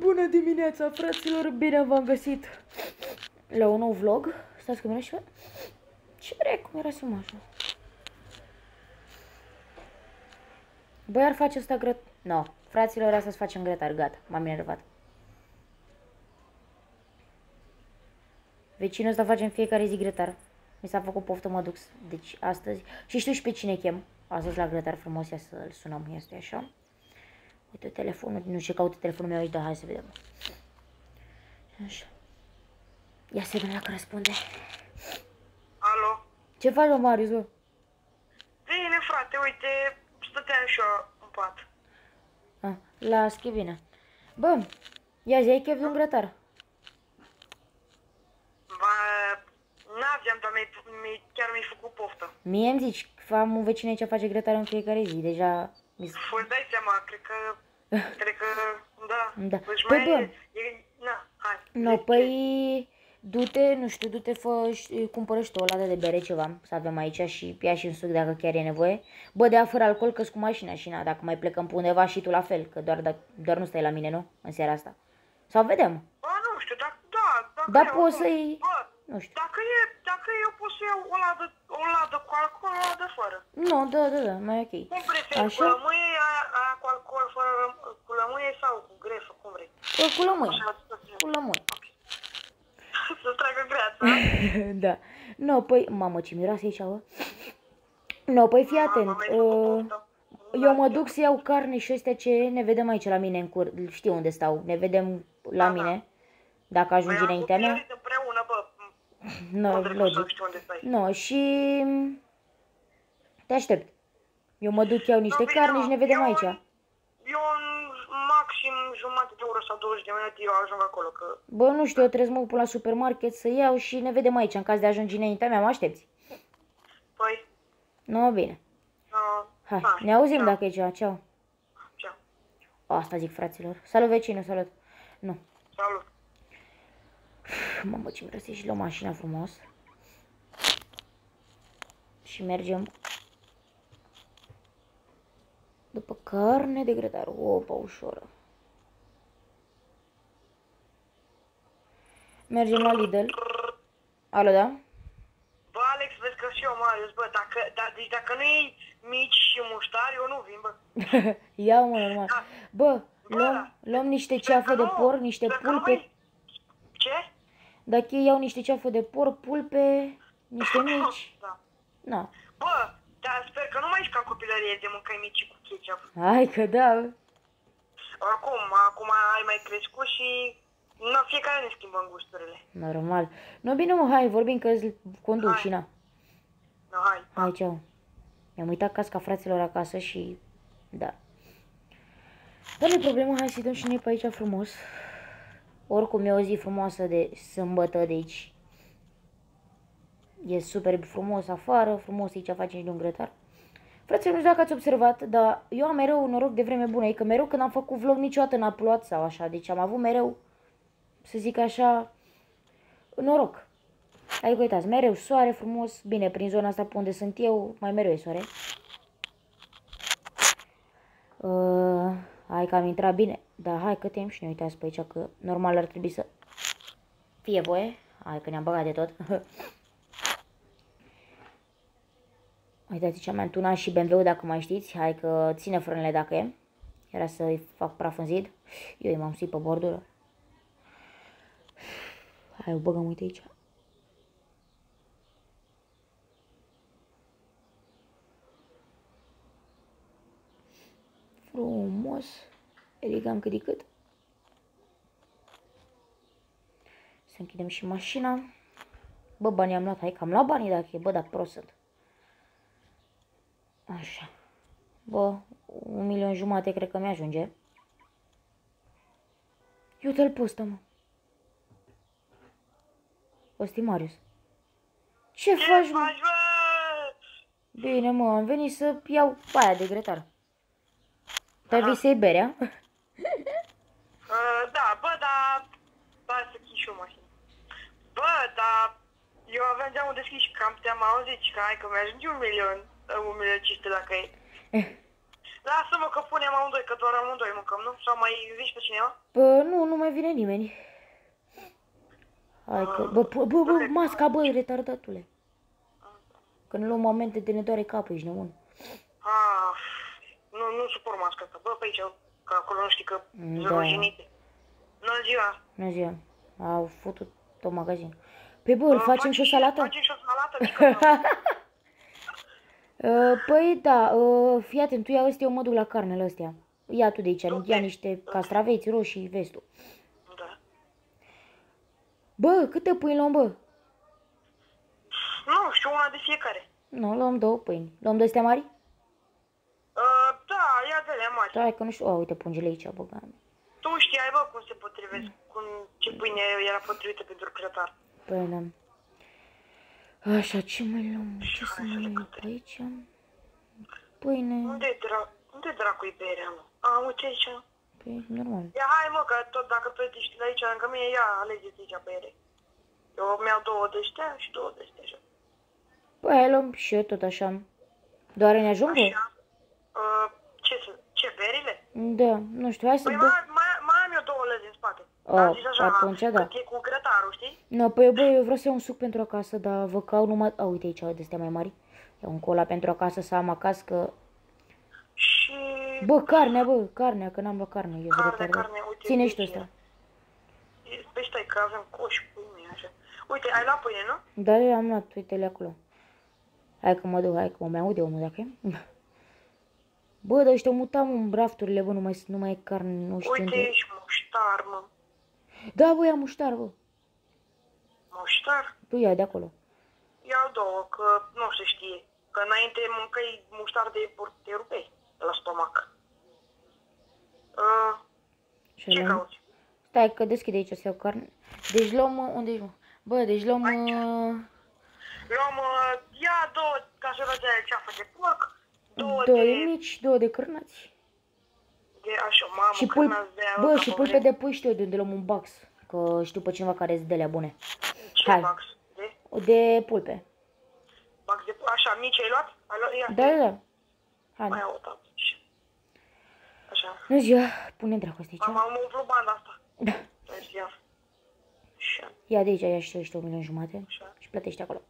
Bună dimineața, fraților! Bine v-am găsit la un nou vlog. Stați că mi-era și... Ce vreau? Cum era să mă așa? Băi, ar face ăsta grăt... No, fraților, asta să facem grătar. Gata, m-am enervat. Vecinul ăsta face în fiecare zi grătar. Mi s-a făcut poftă, mă duc. Deci, astăzi... Și știu și pe cine chem. Astăzi la grătar frumos, ia să-l sunăm. Ia stai așa. Uite telefonul, nu știu, caută telefonul meu aici, dar hai să vedem. Așa. Ia să vedem dacă răspunde. Alo? Ce faci, mă, Marius, bă? Bine, frate, uite, stăteam și eu în pat. Las că e bine. Bă, ia zi, ai chef de un grătar? N-aveam, dar chiar mi-ai făcut poftă. Mie îmi zici, am un vecin aici face grătar în fiecare zi, deja... Îți dai seama, cred că, da. Da. Deci Păi, mai bă. Na, hai. No, păi, du-te, nu știu, du-te, cumpără și tu o lată de bere ceva, să avem aici și ia și un suc dacă chiar e nevoie. Bă, de fără alcool, că cu mașina și na, dacă mai plecăm pe undeva și tu la fel, că doar nu stai la mine, nu? În seara asta. Sau vedem. Bă, nu știu, dacă Da, poți să-i... Bă, Nu știu. dacă eu pot să iau o ladă cu alcool, o ladă fără. Nu, da, mai ok. Cum preferi, cu lămâie, aia cu alcool, fără cu lămâie sau cu grefă, cum vrei? Cu lămâie. Cu lămâie. Să-ți tragă greața. Da. No, păi, mamă, ce miroase aici, bă. No, păi fii atent. Eu mă duc să iau carne și ăstea ce ne vedem aici la mine în cur. Știu unde stau. Ne vedem la mine. Dacă ajungi înaintea mea. Împreună, bă. No, logic. No, și te aștept. Eu mă duc, iau niște carne și ne vedem aici. Eu în maxim jumătate de oră sau 20 de minute eu ajung acolo, că... Bă, nu știu, eu trebuie să mă pun la supermarket să iau și ne vedem aici. În caz de ajungi înaintea mea, mă aștepți? Păi? No, bine. Hai, ne auzim dacă e ceva. Ceau. Ceau. Asta zic, fraților. Salut, vecinul, salut. Nu. Salut. Mamă, ce miroase și luăm mașina frumos. Și mergem după carne de grătar. Opa, ușoră. Mergem la Lidl. Alo, da? Bă, Alex, vezi că și eu, Marius, bă, deci dacă nu iei mici și muștari, eu nu vin, bă. Ia-o, mă, normal. Bă, luăm niște ceafă de porc, niște pulpe. Ce? Dacă ei iau niște ceafă de porc, pulpe, niște mici. Da. Na. Bă, dar sper că nu mai ești ca în copilărie de mâncai mici cu ketchup. Hai că da. Acum ai mai crescut și fiecare ne schimbăm gusturile. Normal. No, bine, mă, hai, vorbim că îți conduc și na. No, hai. Hai, ceau. Mi-am uitat casca fraților acasă și... Da. Dar nu e problemă, hai să-i dăm și noi pe aici frumos. Oricum e o zi frumoasă de sâmbătă, deci... E super frumos afară, frumos aici facem și de un grătar. Fraților, nu știu dacă ați observat, dar eu am mereu noroc de vreme bună. E că mereu când am făcut vlog niciodată n-a plouat sau așa. Deci am avut mereu, să zic așa, noroc. Adică uitați, mereu soare frumos. Bine, prin zona asta pe unde sunt eu, mai mereu e soare. Hai că am intrat bine. Dar hai că tem și ne uitați pe aici că normal ar trebui să fie voie. Hai că ne-am băgat de tot. Uitați ce am tunat și BMW-ul dacă mai știți. Hai că ține frânele dacă e. Era să-i fac praf în zid. Eu m-am suit pe bordură. Hai, o băgăm, uite aici. Frumos. Ridicăm cât de cât. Să închidem și mașina. Bă, banii am luat. Hai că am luat banii dacă e. Bă, dacă prost sunt. Așa. Bă, 1.500.000 cred că mi-ajunge. Uite-l pe ăsta, mă. Ăsta e Marius. Ce faci, mă? Bine, mă, am venit să iau aia de grătar. Te-ai vii să iei berea? Da, bă, dar... Hai să chis și o mașină. Bă, dar... Eu aveam geamul deschis și cam te-am auzit și că hai că mi-ajunge 1.500.000 dacă e. Lasă-mă că punem amândoi, că doar amândoi mâncăm, nu? Sau mai zici pe cineva? Nu, nu mai vine nimeni. Hai că, bă, masca, bă, retardatule. Că nu luăm momente de ne doare capul, ești nebun. Ah, nu suport masca asta. Bă, pe aici, că acolo nu știi că Da. ruginite. Bună ziua. Bună ziua. Au făcut tot magazin. Pe bă, îl facem și o salată? Facem și o salată mică. Păi da, fii atent, tu ia ăstea, eu mă duc la carnele astea. Ia tu de aici, ia niște castraveți roșii, vezi tu. Da. Bă, câte pâini luăm, bă? Nu știu, una de fiecare. Nu, luăm 2 pâini. Luăm de astea mari? Da, ia de-alea mari. Da, că nu știu. Uite, pungele aici, băga. Tu știai, bă, cum se potrivesc, ce pâine era potrivită pentru grătar. Păi da. Așa, ce mai luăm? Ce să mai luăm pe aici? Pâine. Unde dracu-i berea, mă? Uite aici. Păi, normal. Ia, hai, mă, că tot dacă plătești de aici lângă mine, ia, alegeți aici bere. Eu mi-au 2 de astea și 2 de astea, așa. Păi, hai, luăm și eu tot așa. Doar ne ajung, bă? Așa. Ce, berile? Da, nu știu, hai să Păi bă. mai am eu 2 lăzi în spate. Oh, Zis așa, atunci da. cât e cu grătarul, știi? Nu, păi, bă, eu vreau să iau un suc pentru acasă, dar vă caut numai... Uite aici, de astea mai mari. Iau un cola pentru acasă să am acasă, că... Și... Bă, carnea, că n-am luat carne. Carne, uite. Ține și tu ăsta. Păi stai, că avem coși pâine, așa. Uite, ai luat pâine, nu? Da, eu am luat, uite-le acolo. Hai că mă duc, hai că mă mai aude omul dacă e. Bă, dar ăștia mutam în rafturile, bă, nu mai e carne, nu știu Uite, unde. ești muștar, mă. Da, bă, ia muștar, bă. Muștar? Tu ia de acolo. Iau 2, că nu se știe. Că înainte mâncai muștar de rupei la stomac. Ce cauți? Stai că deschide aici să iau carne. Deci luăm, unde ești, mă? Bă, deci luăm... Luăm, ia 2 caseroțe de ceafă de porc, 2 de mici, 2 de cârnați. De așa, mamă, Și cârnați de bă, și pulpe de pui știu de unde luăm un box. Că știu pe cineva care îți dă bune. Ce box? De pulpe. Box de așa, mici ai luat? Da. Hai. Mai au o tablă. Așa. Nu ziua, pune dracu asta aici. Mama, am umplut banda asta. Da. Așa. Ia de aici, ia și tu 1,5 milion și plătește acolo.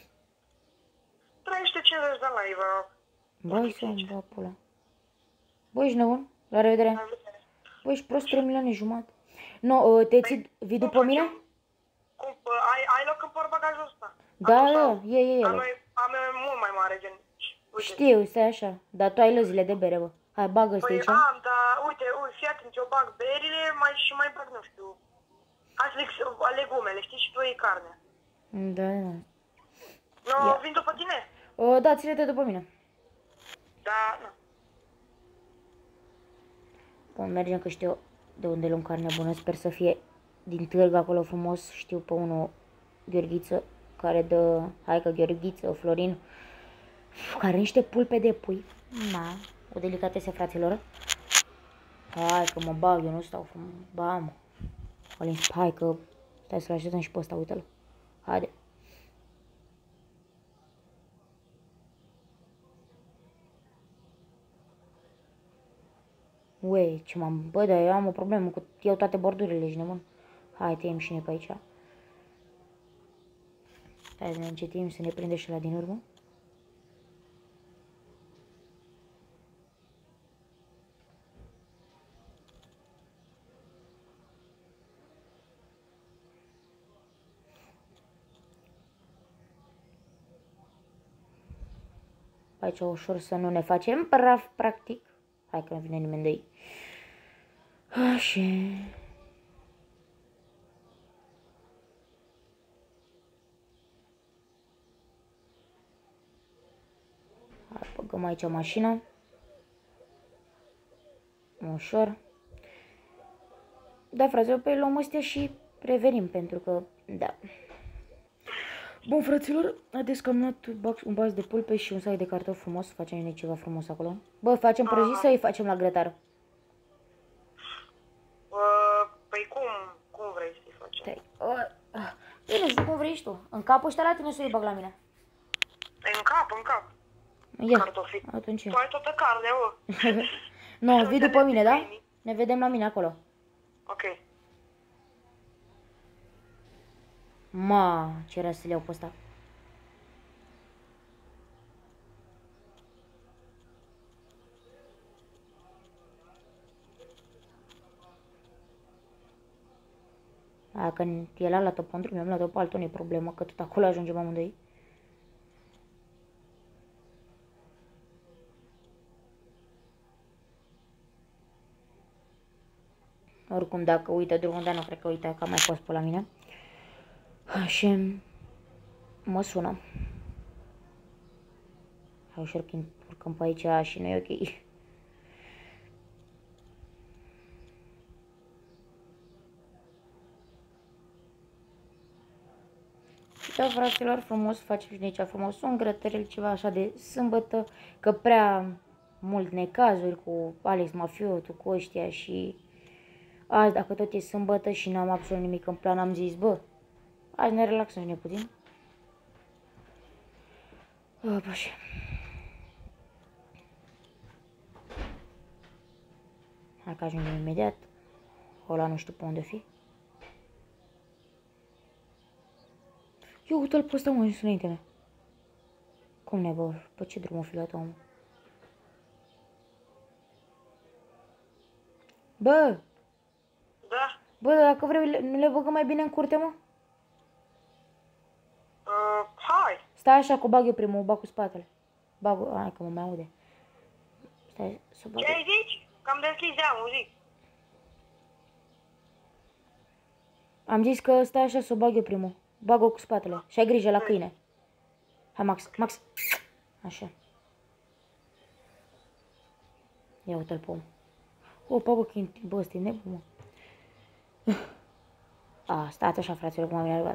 350 de lei, vă rog. Băi, să-mi bă, pula. Băi, ești nebun? La revedere. Băi, ești prost 3,5 milioane. Nu, te ții, vii după mine? Cum, ai loc în portbagajul ăsta? Da, e. Am mult mai mare, gen. Știu, stai așa. Dar tu ai lăzile de bere, bă. Hai, bagă ăsta aici. Păi am, dar uite, fii atent, eu bag berile și mai bag, nu știu, hai să zic, legumele, știi, și tu iei carnea. Da. Nu, vin după tine? Da, ține-te după mine. Da, nu. Bun, mergem că știu de unde luăm carne bună. Sper să fie din târg acolo frumos. Știu pe unul, Gheorghiță, care dă, hai că Gheorghiță, Florin, care niște pulpe de pui. Na, o delicatese, fraților. Hai că mă bag, eu nu stau frumos. Bam. Alin, hai că stai să-l așteptăm și pe ăsta, uite-l. Haide. Ue, ce m-am... Bă, dar eu am o problemă cu... Iau toate bordurile, ești nebun. Hai, tăiem și noi pe aici. Stai să ne încetim, să ne prinde și la din urmă. Aici ușor să nu ne facem praf, practic. Hai că nu vine nimeni de ei. Așa. Hai, băgăm aici mașina. Ușor. Da, fraților, pe luăm astea și revenim, pentru că, da. Bun, fraților, haideți că am luat un bax de pulpe și un sac de cartofi frumos. Facem noi ceva frumos acolo. Bă, facem prăjit sau îi facem la grătar? Păi cum vrei să-i facem? Bine, știu cum vrei și tu. În capul ăsta la tine să îi bag la mine? În cap. Ia, cartofi. atunci Tu ia. ai toată carnea, mă. No, vii după mine, da? câinii. Ne vedem la mine acolo. Ok. Ma, ce era să le iau pe ăsta. Dacă el a luat-o pe mi-am luat-o pe altul, nu e problemă, că tot acolo ajungem amândoi. Oricum, dacă uită drumul, dar nu cred că uită, că a mai fost pe la mine. Și mă sună. Hai ușor că urcăm pe aici și nu e ok. Da, fraților, frumos, facem și aici frumos un grătărel, ceva așa de sâmbătă, că prea mult necazuri cu Alex Mafiotu, cu ăștia și azi, dacă tot e sâmbătă și n-am absolut nimic în plan, am zis, bă, azi ne relaxăm ne puțin. Așa. Hai că ajungem imediat. Ăla nu știu pe unde fi. Eu uite-l pe ăsta, mă, ajuns înaintea mea. Cum ne bă? Pe ce drum o fi luat omul? Bă! Da? Bă, dacă vrei, nu le băgăm mai bine în curte, mă? Hai. Stai așa, că o bag eu primul, o bag cu spatele. Bag, hai că mă mai aude. Stai, să bag Ce eu. ai zici? Că am deschis geamul, zic. Am zis că stai așa să o bag eu primul. Bag-o cu spatele și ai grijă la câine. Hai, Max, Max. Așa. Ia uite-l pe om. Opa, bă, bă, ăsta e nebun, mă. A, stați așa, fraților, cum am enervat.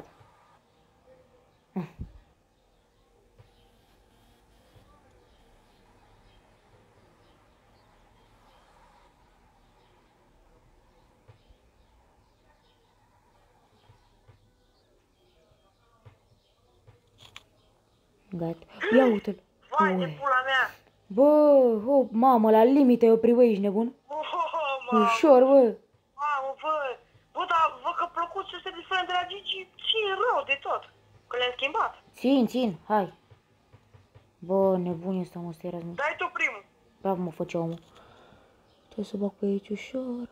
Gata. Ia uite-l. Vai de pula mea. Bă, mamă, la limită e opri, bă, ești nebun? Mamă. Ușor, bă. Mamă, bă. Bă, dar văd că plăcut să se diferent de la Gigi. Țin rău de tot. Că le-am schimbat. Țin, hai. Bă, nebun ăsta, mă, stai Erasmus. Dai tu primul. Bravo, mă, făcea omul. Trebuie să bag pe aici ușor.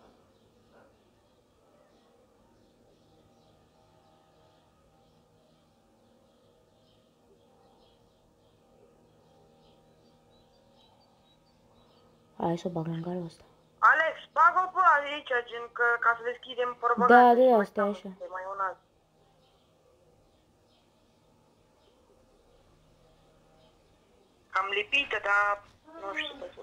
Hai să o bag lângă ăsta. Alex, bag-o pe aici, gen, că, ca să deschidem portbagajul. Da, și da, mai stai stăm, așa. Mai un alt. Am lipită, dar nu știu de ce.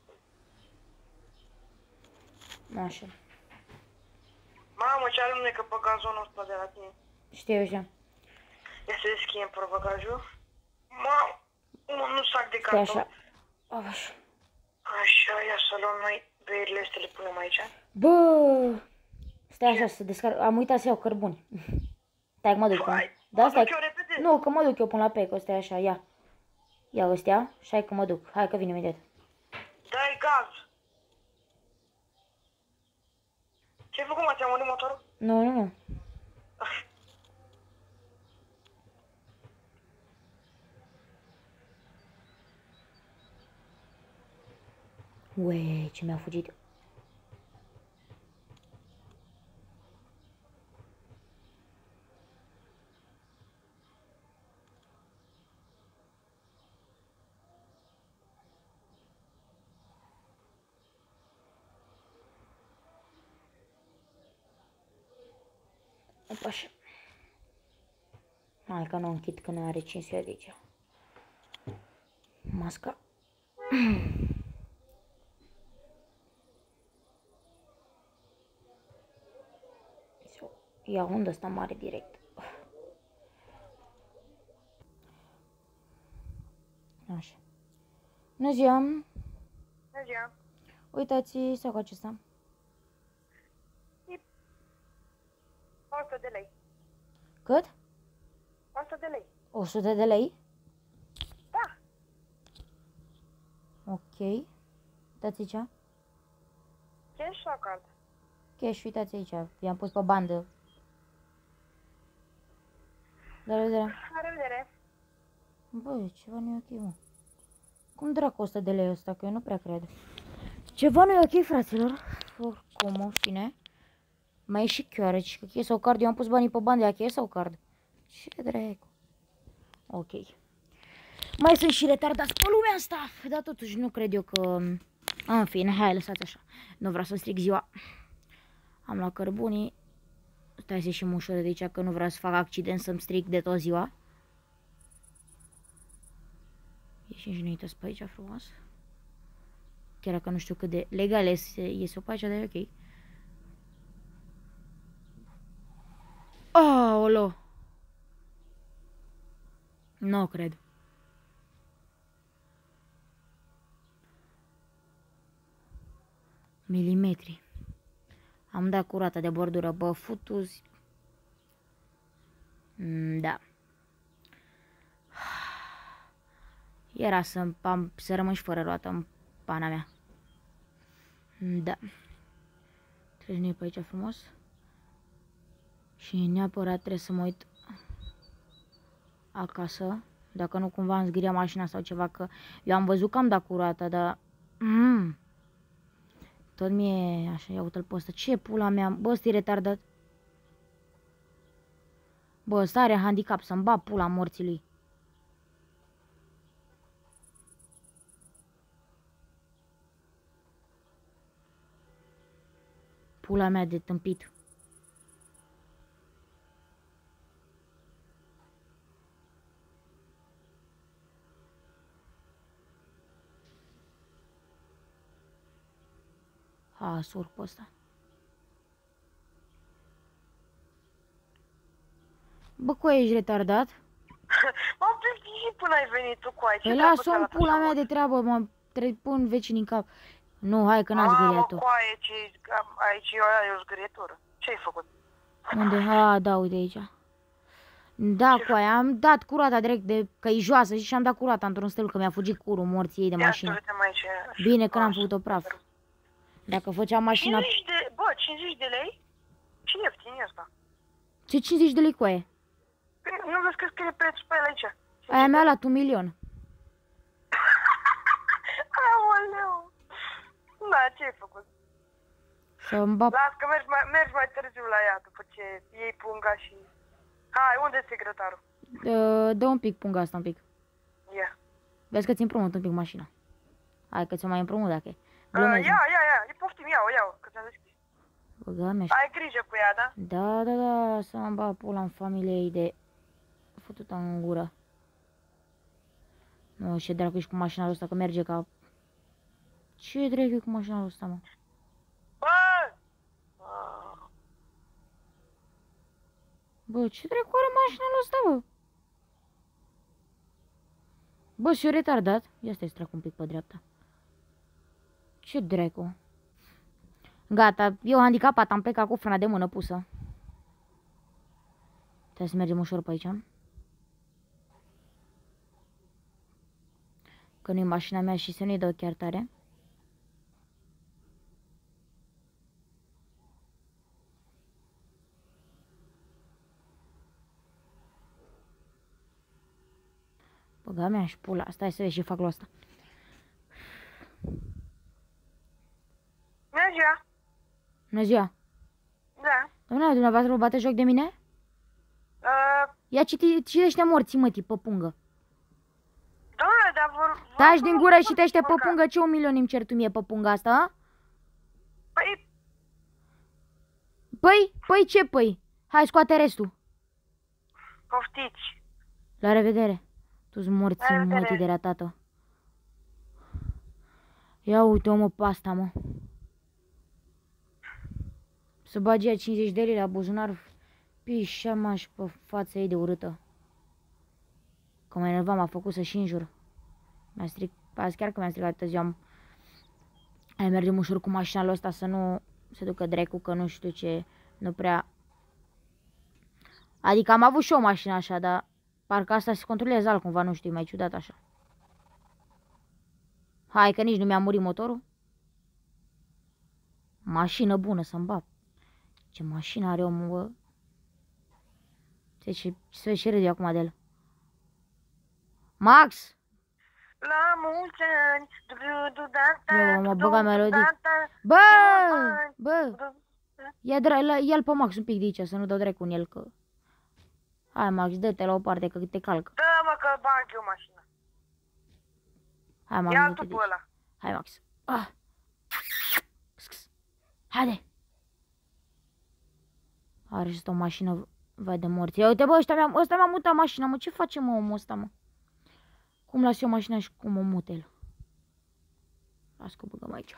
Așa. Mamă, ce alunecă pe gazonul ăsta de la tine. Știu așa. Ia să deschidem portbagajul. Mamă, un sac de Stai carton. așa. Așa. Așa, ia să luăm noi berile astea, le punem aici. Bă! Stai așa să descarc. Am uitat să iau cărbuni. Stai că mă duc. Vai, Da, mă stai. duc eu repede. Nu, că mă duc eu până la pe, că stai așa, ia. Ia ăstea și hai că mă duc. Hai că vin imediat. Dai gaz. Ce-ai făcut, mă? Ți-a murit motorul? Nu. Ue, ce mi-a fugit. Opa, așa. Hai că nu închid că nu are cinste de aici. Masca. Ia undă asta mare direct. Așa. Bună ziua! Mergeam. Uitați sacul acesta. 100 de lei. Cât? 100 de lei. 100 de lei? Da. Ok. Uitați aici. Cash sau card? Cash, uitați aici. I-am pus pe bandă. La revedere. La revedere. Băi, ceva nu e ok, mă. Cum dracu 100 de lei ăsta? Că eu nu prea cred. Ceva nu e ok, fraților. Oricum, în fine. Mai e și chioareci. Că cash sau card. Eu am pus banii pe bandă. Cash sau card? Ce dracu? Ok. Mai sunt și retardați pe lumea asta. Dar totuși nu cred eu că... În fine, hai, lăsați așa. Nu vreau să stric ziua. Am luat cărbunii. Stai să ieșim ușor de aici, că nu vreau să fac accident să-mi stric de tot ziua. Ieșim și noi toți pe aici frumos. Chiar dacă nu știu cât de legal iese pe aici, dar e ok. Aolo! Nu cred. Milimetri. Am dat curată de bordură, bă, futuzi. Da. Era să rămân și fără roată în pana mea. Da. Trebuie să ne pe aici frumos. Și neapărat trebuie să mă uit acasă. Dacă nu cumva îmi zgâria mașina sau ceva, că eu am văzut că am dat curată, dar... Tot mie așa, ia uite-l pe ăsta. Ce pula mea? Bă, ăsta e retardat. Bă, ăsta are handicap să-mi bat pula morții lui. Pula mea de tâmpit. Ha, să urc pe ăsta. Bă, cu ești retardat? M-am plictisit până ai venit tu cu aici. Păi lasă-mi pula mea de treabă, mă pun vecinii în cap. Nu, hai că n-ați zgâriat-o. Mamă, cu aici e o zgârietură. Ce ai făcut? Unde? Ha, da, uite aici. Da, cu aia, am dat curata direct de că e joasă și am dat curata într-un stel că mi-a fugit curul morții ei de mașină. Bine că n-am făcut-o praf. Dacă făceam mașina... 50 de... Bă, 50 de lei? Ce ieftin e asta? Ce 50 de lei cu aia? Nu vezi că scrie prețul pe el aici? Aia mi-a luat 1 milion. Aoleu! Da, ce ai făcut? Să-mi bap... Las că mergi mai târziu la ea după ce iei punga și... Hai, unde-i secretarul? Dă un pic punga asta, un pic. Ia. Vezi că ți împrumut un pic mașina. Hai că ți-o mai împrumut dacă e. Ia, poftim, iau, că ți-am deschis. Băga mea. Ai grijă cu ea, da? Da, să-mi bag pula în familie ei de... Fătută în gură. Nu, ce dracu ești cu mașina asta, că merge ca... Ce dracu e cu mașina asta, mă? Bă! Bă, ce dracu are mașina asta, bă? Bă, și-o retardat. Ia stai să trec un pic pe dreapta. Ce dracu? Gata, eu handicapat, am plecat cu frâna de mână pusă. Trebuie să mergem ușor pe aici. Că nu-i mașina mea și să nu-i dau chiar tare. Băga mea și pula. Stai să vezi ce fac la asta. Bună ziua! Bună ziua! Da. Doamne, dumneavoastră vă bate joc de mine? Ia citește morții, mătii, pe pungă. Doamne, dar vor... Taci din gură și citește pe pungă. Ce 1 milion îmi cer tu mie pe punga asta, a? Păi ce păi? Hai, scoate restul. Poftiți. La revedere. Tu-ți morți mătii de ratată. Ia uite-o, mă, pe asta, mă. Să bagi 50 de lei la buzunar. Pișa maș pe fața ei de urâtă. Că mă enerva, m-a făcut să și înjur. Mi-a stricat, azi chiar că mi-a stricat toată ziua. Hai, mergem ușor cu mașina lui ăsta să nu se ducă dracu, că nu știu ce, nu prea... Adică am avut și o mașină așa, dar parcă asta se controlează altcumva, nu știu, e mai ciudat așa. Hai că nici nu mi-a murit motorul. Mașină bună să-mi bag. Ce mașină are omul, bă. Se și râde acum de el. Max! La mulți ani. Eu mă băga melodii. Bă! Bă! Ia-l pe Max un pic de aici, să nu dau dracu în el, că... Hai, Max, dă-te la o parte, că te calcă. Dă-mă că bag eu mașina. Hai, Max, Ia dă-te tu de pe aici. ăla. Hai, Max. Ah. Haide! Are și o mașină, vai de morți. Ia uite, bă, ăsta mi-a mutat mașina, mă. Ce face, mă, omul ăsta, mă? Cum las eu mașina și cum o mut el? Las că o băgăm aici.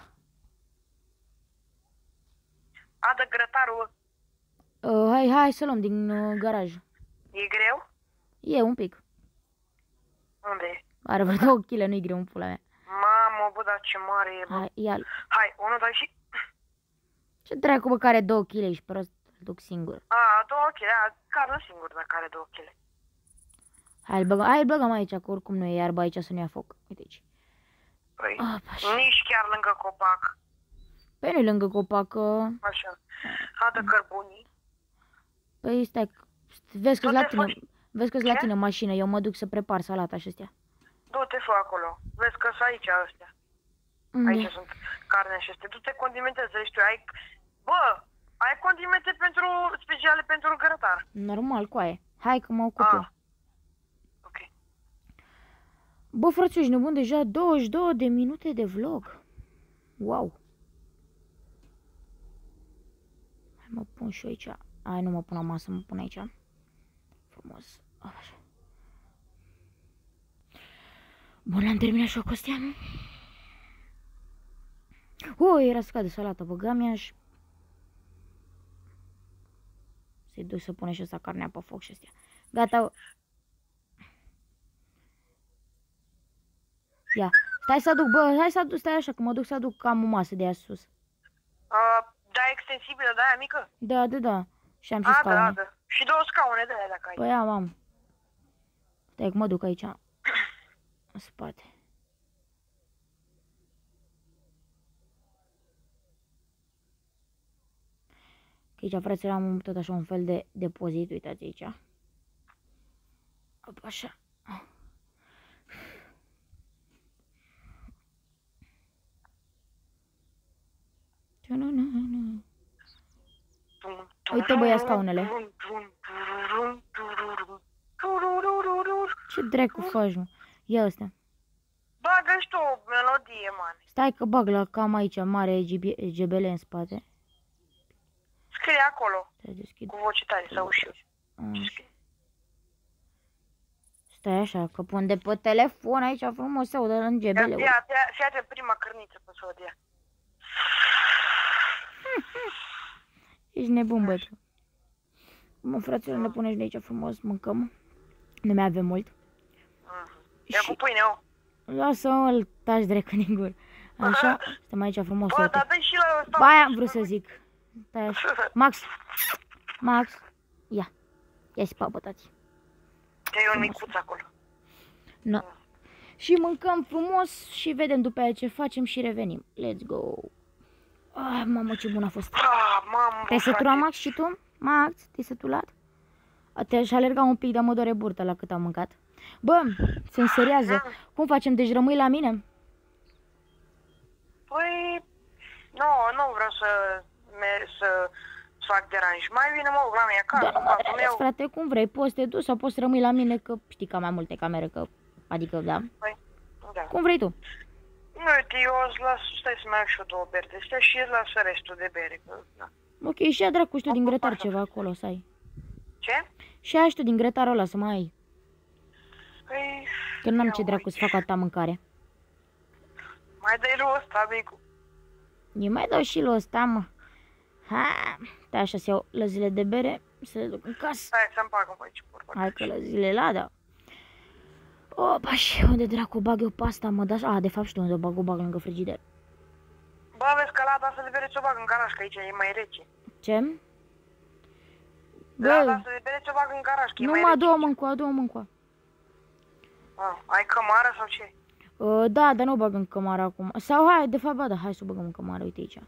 Adă grătarul. Hai să luăm din garaj. E greu? E un pic. Unde e? Are vreo 2 kg, nu-i greu în pula mea. Mamă, bă, dar ce mare e, bă. Hai, ia-l. Hai, 1, 2 și... Ce dracu, bă, care 2 kg și pe rost îl duc singur. A, 2 kg, care singur dacă are 2 kg. Hai, îl băgăm aici, că oricum nu e iarbă aici să nu ia foc. Uite aici. Păi, Așa. nici chiar lângă copac. Păi nu-i lângă copac, că... Așa. Adă cărbunii. Păi stai, vezi că-s la tine, la Ce? tine mașină, eu mă duc să prepar salata și astea. Du-te, fă acolo. Vezi că sunt aici astea. Unde? Aici sunt carne și astea. Du-te, condimenteze, știu, ai... Bă, ai condimente speciale pentru grătar. Normal, coaie. Hai că mă ocup eu. Ok. Bă, frățioși, nebun, deja 22 de minute de vlog. Wow. Hai, mă pun și eu aici. Hai, nu mă pun la masă, mă pun aici. Frumos. Așa. Bun, am terminat și o costea, nu? Era să cadă salata, băgam ea și... Se duc să pune și ăsta carnea pe foc și astea. Gata. Ia. Stai să aduc, bă, hai să aduc, stai așa, că mă duc să aduc cam o masă de aia sus. Da, extensibilă, de aia mică? Da. Și am și scaune. Da. Și 2 scaune de aia dacă ai. Păi am. Stai că mă duc aici. În spate. Că aici, fraților, am tot așa un fel de depozit, uitați aici. Op, așa. Uite, băia, scaunele. Ce dracu faci, mă? Ia ăsta. Bagă și tu o melodie, man. Stai că bag la cam aici, mare GBL în spate. Scrie acolo, Stai, deschid. cu voce tare, să auzi. Stai așa, că pun de pe telefon aici frumos, se audă în GBL. Fii prima cărniță pe să o dea. Ești nebun, bă. Mă, fraților, ne punem de aici frumos, mâncăm. Nu mai avem mult. Ia cu pâine, o. Lasă-mă, taci drecă din gură. Așa, stăm aici frumos. Bă, dar dă-i și la ăsta. Ba, aia am vrut să zic. Stai așa. Max, ia. Ia-ți papă, tati. Te-ai un micuț acolo. No. Și mâncăm frumos și vedem după aia ce facem și revenim. Let's go. Ah, mamă, ce bun a fost. Mamă, Te-ai săturat, Max, și tu? Max, te-ai săturat? Te-aș alerga un pic, dar mă doare burta la cât am mâncat. Bă, se înseriază. Cum facem? Deci rămâi la mine? Păi, nu vreau să fac deranj. Mai bine mă la mine acasă. Dar nu mă deranjezi, frate, cum vrei. Poți să te duci sau poți să rămâi la mine, că știi că am mai multe camere, că... Adică, da. Păi, da. Cum vrei tu. Nu, uite, eu îți las, stai să mai iau și eu 2 beri de astea și îți las restul de bere. Că, da. Ok, și ia dracu, știu din grătar ceva acolo să ai. Ce? Și ia știu din grătarul ăla să mai ai. Păi... Că n-am ce dracu să fac atâta mâncare. Mai dai lui ăsta, amicu. Eu mai dau și lui ăsta, mă. Ha, stai așa să iau lăzile de bere, să le duc în casă. Hai să-mi pagă pe aici, porba. Hai că lăzile la, da. Opa, și unde dracu bag eu pasta, mă, da? De fapt știu unde o bag lângă frigider. Bă, vezi că lada să de bere ți-o bag în garaj, că aici e mai rece. Ce? Lada să de bere ți-o bag în garaj, că e mai rece. rece. Nu mă, adu-o mâncoa. Ai cămară sau ce? Da, dar nu o bag în cămară acum. Sau hai, de fapt, ba, da, hai să o băgăm în cămară, uite aici.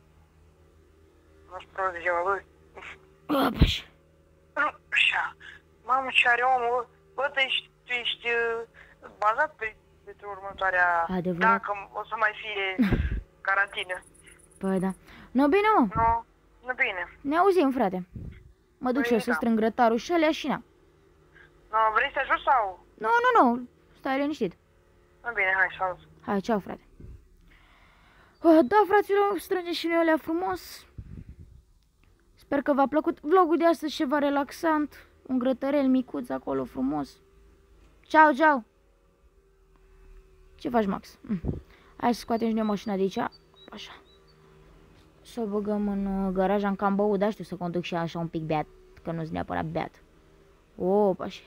Nu-ți prost de ziua lui. Așa. Așa. Mamă, ce are omul? Bă, tu ești bazat pentru următoarea... Adevărat. Dacă o să mai fie carantină. Păi da. No, bine, mă. Nu bine. Ne auzim, frate. Mă duc și eu să strâng grătarul și alea și na. No, vrei să ajut sau? Nu. Stai liniștit. Nu bine, hai, salut. Hai, ceau, frate. Da, fraților, strânge și noi alea frumos. Sper că v-a plăcut vlogul de astăzi, ceva relaxant. Un grătărel micuț acolo frumos. Ceau. Ce faci, Max? Hai să scoatem și noi mașina de aici. Așa. Să o băgăm în garaj. Am cam băut, dar știu să conduc și așa un pic beat. Că nu-s neapărat beat. Așa.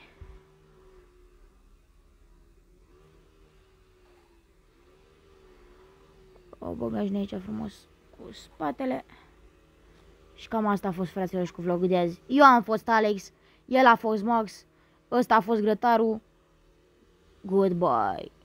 O băgăm și noi aici frumos cu spatele. Și cam asta a fost, fraților, și cu vlogul de azi. Eu am fost Alex, el a fost Max, ăsta a fost grătarul. Goodbye.